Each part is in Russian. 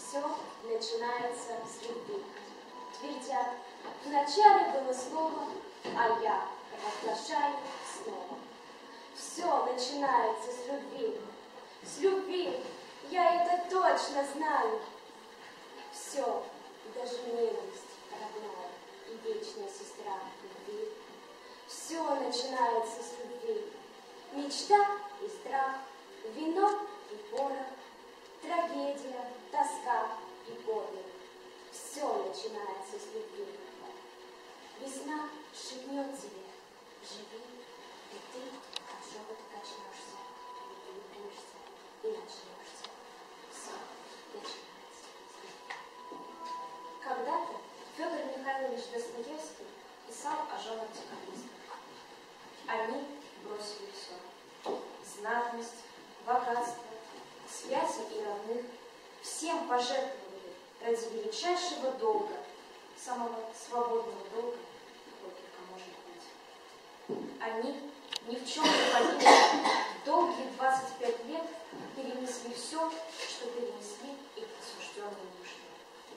Все начинается с любви. Твердят, вначале было слово, а я провозглашаю снова. Все начинается с любви. С любви, я это точно знаю. Все, даже ненависть родная и вечная сестра любви. Все начинается с любви. Мечта и страх, вино и порох, трагедия, тоска и подвиг. Все начинается с любви. Весна шепнет тебе, живи, и ты от шепота качнешься, влюбишься и начнешься. Все начинается с любви. Когда-то Федор Михайлович Достоевский писал о женах декабристов. Они бросили все. Знатность, богатство, связи и родных. Всем пожертвовали ради величайшего долга, самого свободного долга, какой только может быть. Они ни в чем не повинны. Долгие 25 лет перенесли все, что перенесли их осужденные мужчины.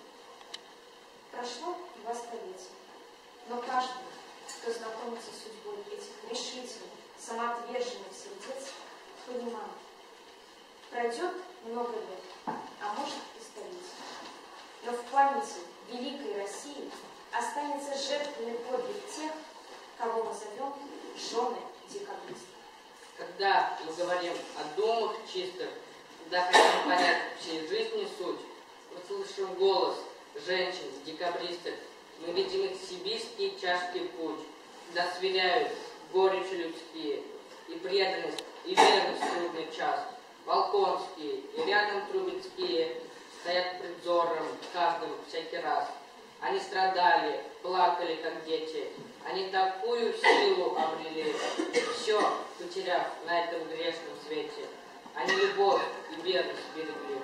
Прошло 2 столетия, но каждый, кто знакомится с судьбой этих решительных, самоотверженных сердец, понимает, пройдет много лет, а может и столетий. Но в памяти великой России останется жертвенный подвиг тех, кого мы зовем жены декабристов. Когда мы говорим о думах чистых, когда хотим понять всей жизни суть, мы слышим голос женщин-декабристок, мы видим их сибирский тяжкий путь, когда сверяют горечи людские и преданность, и верность в трудный час. Волконские и рядом Трубецкие стоят пред взором каждым всякий раз. Они страдали, плакали, как дети. Они такую силу обрели, все потеряв на этом грешном свете. Они любовь и верность берегли.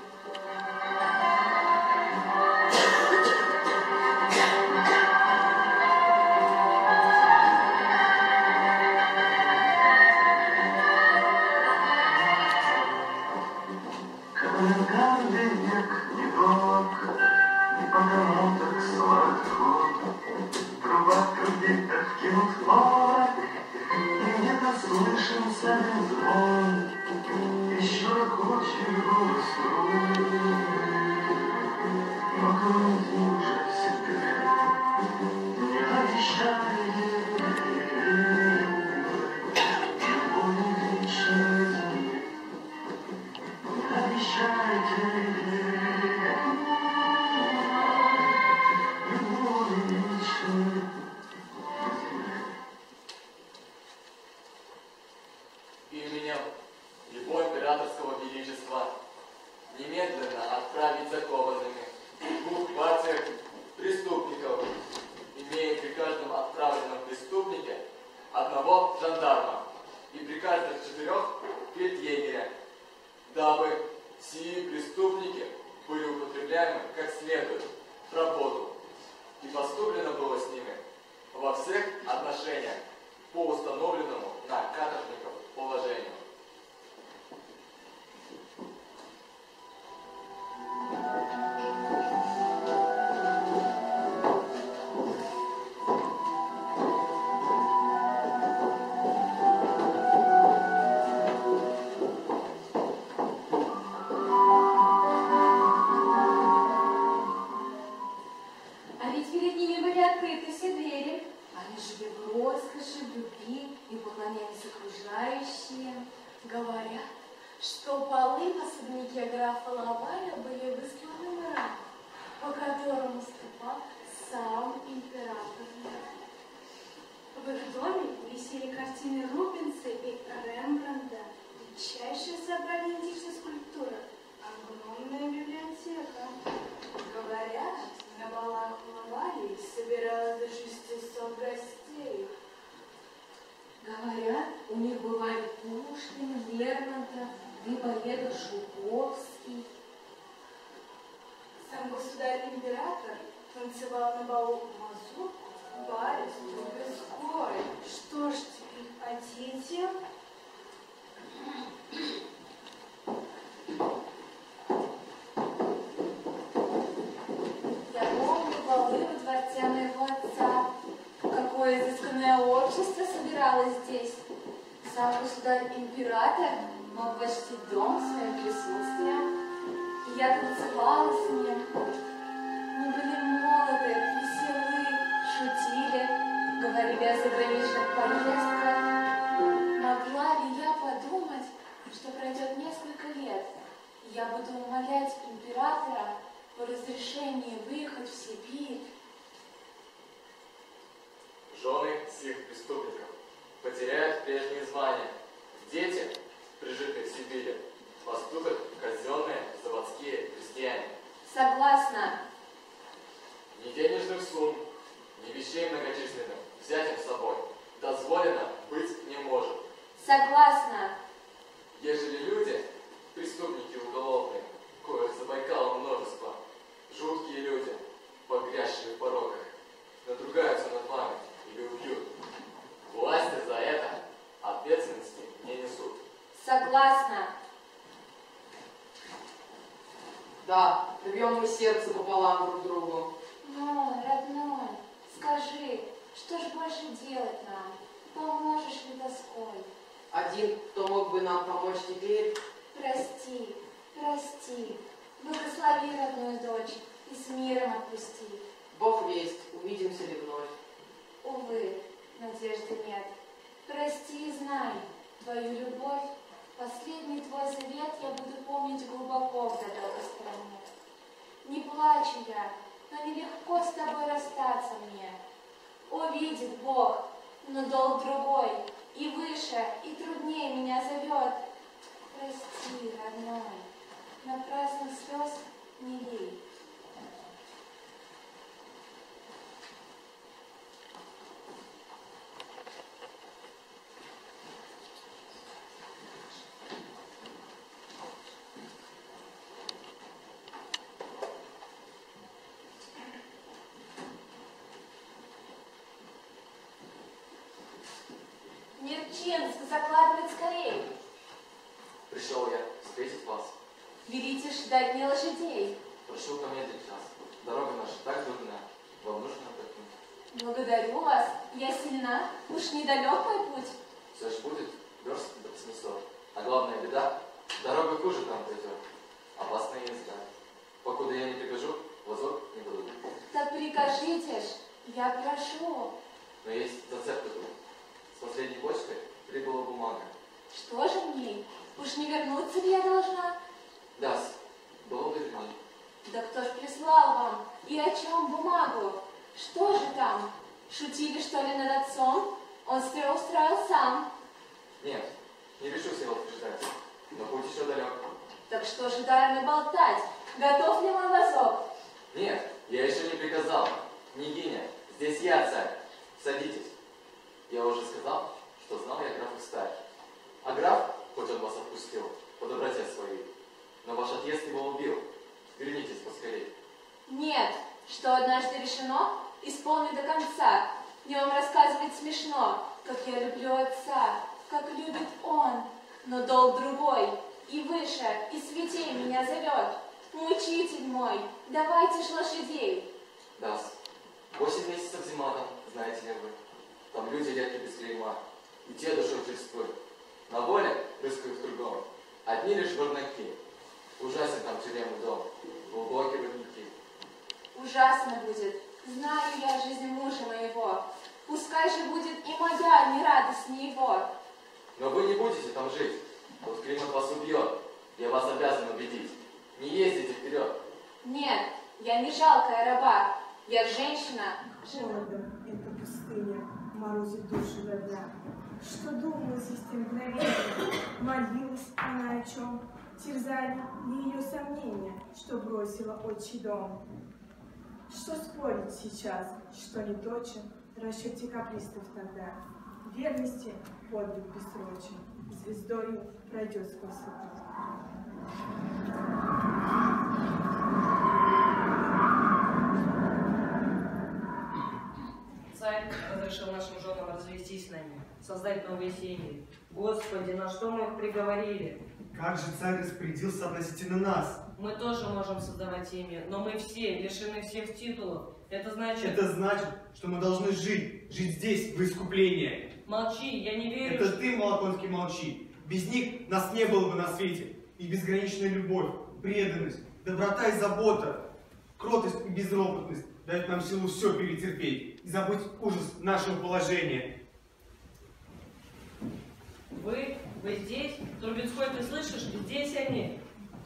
Что ж теперь оденьте? собиралась здесь. Сам государь-император мог почтить дом своим присутствием, и я танцевала с ним. Мы были молоды, веселы, шутили, говорили о заграничных поездках. Могла ли я подумать, что пройдет несколько лет, и я буду умолять императора о разрешении выехать в Сибирь? Жены сих преступников потеряют прежние звания. Дети, прижитые в Сибири, поступят казенные заводские крестьяне. Согласна. Ни денежных сумм, ни вещей многочисленных взять им с собой дозволено быть не может. Согласна. Ежели люди, преступники уголовные, коих за Байкалом множество, жуткие люди, погрязшие в пороках, надругаются над вами или убьют, власти за это ответственности не несут. Согласна. Да, рвем мы сердце пополам друг другу. Ну, родной, скажи, что же больше делать нам? Поможешь ли тоской? Один, кто мог бы нам помочь теперь, Прости, прости, благослови родную дочь и с миром отпусти. Бог весть, увидимся ли вновь. Увы, надежды нет. Прости и знай, твою любовь, последний твой завет я буду помнить глубоко в далекой стране. Не плачу я, но нелегко с тобой расстаться мне. Увидит Бог, но долг другой, и выше, и труднее меня зовет. Прости, родной, напрасных слез не лей. Нерчинск, закладывать скорей. Пришел я встретить вас. Велите ждать не лошадей. Прошу помедлить час. Дорога наша так трудная. Вам нужно отдохнуть. Благодарю вас, я сильна, уж недалек мой путь. Все ж будет верст до 800. А главная беда, дорога хуже там придет. Опасная езда. Покуда я не прикажу, возок не буду. Так прикажите ж, я прошу. Но есть зацепка тут. С последней почтой прибыла бумага. Что же в ней? Уж не вернуться ли я должна? Да-с, долго верни. Да кто ж прислал вам? И о чем бумагу? Что же там? Шутили, что ли, над отцом? Он все устроил сам. Нет, не решусь я вас ждать. Но путь еще далек. Так что же даром и болтать? Готов ли мой возок? Нет, я еще не приказал. Княгиня, здесь я царь. Садитесь. Я уже сказал, что знал я графа Старь. А граф, хоть он вас отпустил, по доброте своей, но ваш отъезд его убил. Вернитесь поскорей. Нет, что однажды решено, исполню до конца. Мне вам рассказывать смешно, как я люблю отца, как любит он, но долг другой, и выше, и святей меня зовет. Мучитель мой, давайте ж лошадей. Да-с. 8 месяцев зима там, знаете ли вы. Там люди редко без клейма, и те душой черствуют. На воле рыскают кругом, одни лишь ворнаки. Ужасен там тюремный дом, глубокие родники. Ужасно будет, знаю я жизнь мужа моего. Пускай же будет и моя нерадостнее его. Но вы не будете там жить. Вот климат вас убьет. Я вас обязан убедить. Не ездите вперед. Нет, я не жалкая раба. Я женщина. Холодом эта пустыня морозит душу до дня. Что думала здесь те мгновения? Молилась она о чем? Терзали ли ее сомнения, что бросила отчий дом? Что спорить сейчас, что не точен, расчет декабристов тогда? Верности подвиг бессрочен, звездою пройдет сквозь века. Царь разрешил нашим женам развестись с нами, создать новые семьи. Господи, на что мы их приговорили? Как же царь распорядился относительно нас? Мы тоже можем создавать семьи, но мы все лишены всех титулов. Это значит... Это значит, что мы должны жить здесь, в искупление. Молчи, я не верю. Это ты, Малаконский, молчи. Без них нас не было бы на свете. И безграничная любовь, преданность, доброта и забота, кротость и безропотность дают нам силу все перетерпеть и забыть ужас нашего положения. Вы здесь? Трубецкой, ты слышишь? Здесь они.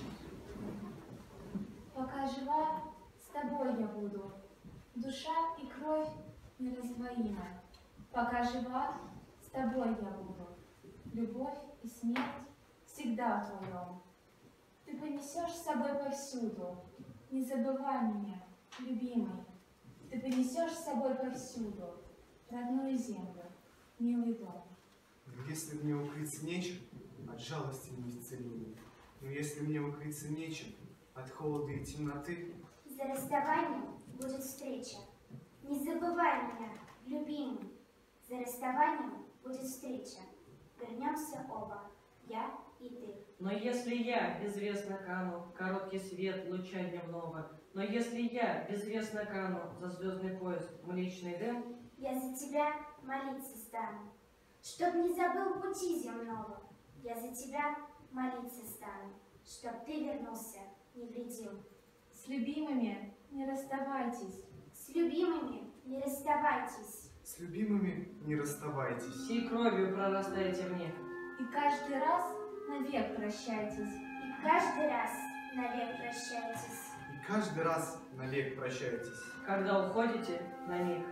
Пока жива, с тобой я буду. Душа и кровь нераздвоимы. Пока жива, с тобой я буду. Любовь и смерть всегда вдвоем. Ты понесешь с собой повсюду. Не забывай меня, любимый. Ты понесешь с собой повсюду родную землю, милый дом. Но если мне укрыться нечем, от жалости неисцелимой. Но если мне укрыться нечем, от холода и темноты, За расставанием будет встреча. Не забывай меня, любимый. За расставанием будет встреча. Вернемся оба, я и ты. Но если я безвестно кану, короткий свет луча дневного, но если я безвестно кану за звездный пояс млечный дым, Я за тебя молиться стану, чтоб не забыл пути земного. Я за тебя молиться стану, чтоб ты вернулся невредим. С любимыми не расставайтесь. С любимыми не расставайтесь. с любимыми не расставайтесь. всей кровью прорастаете в них. И каждый раз навек прощайтесь. И каждый раз навек прощайтесь. И каждый раз навек прощайтесь. Когда уходите на миг.